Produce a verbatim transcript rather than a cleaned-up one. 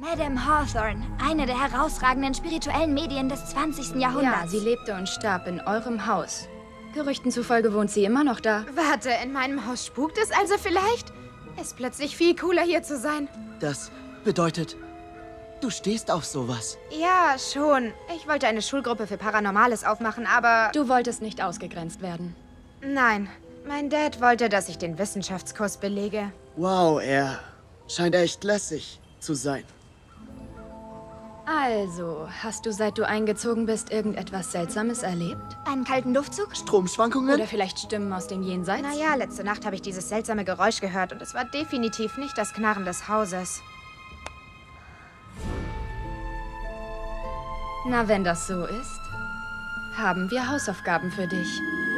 Madame Hawthorne, eine der herausragenden spirituellen Medien des zwanzigsten Jahrhunderts. Ja, sie lebte und starb in eurem Haus. Gerüchten zufolge wohnt sie immer noch da. Warte, in meinem Haus spukt es also vielleicht? Ist plötzlich viel cooler hier zu sein. Das bedeutet, du stehst auf sowas. Ja, schon. Ich wollte eine Schulgruppe für Paranormales aufmachen, aber... Du wolltest nicht ausgegrenzt werden. Nein. Mein Dad wollte, dass ich den Wissenschaftskurs belege. Wow, er scheint echt lässig zu sein. Also, hast du, seit du eingezogen bist, irgendetwas Seltsames erlebt? Einen kalten Luftzug? Stromschwankungen? Oder vielleicht Stimmen aus dem Jenseits? Naja, letzte Nacht habe ich dieses seltsame Geräusch gehört und es war definitiv nicht das Knarren des Hauses. Na, wenn das so ist, haben wir Hausaufgaben für dich.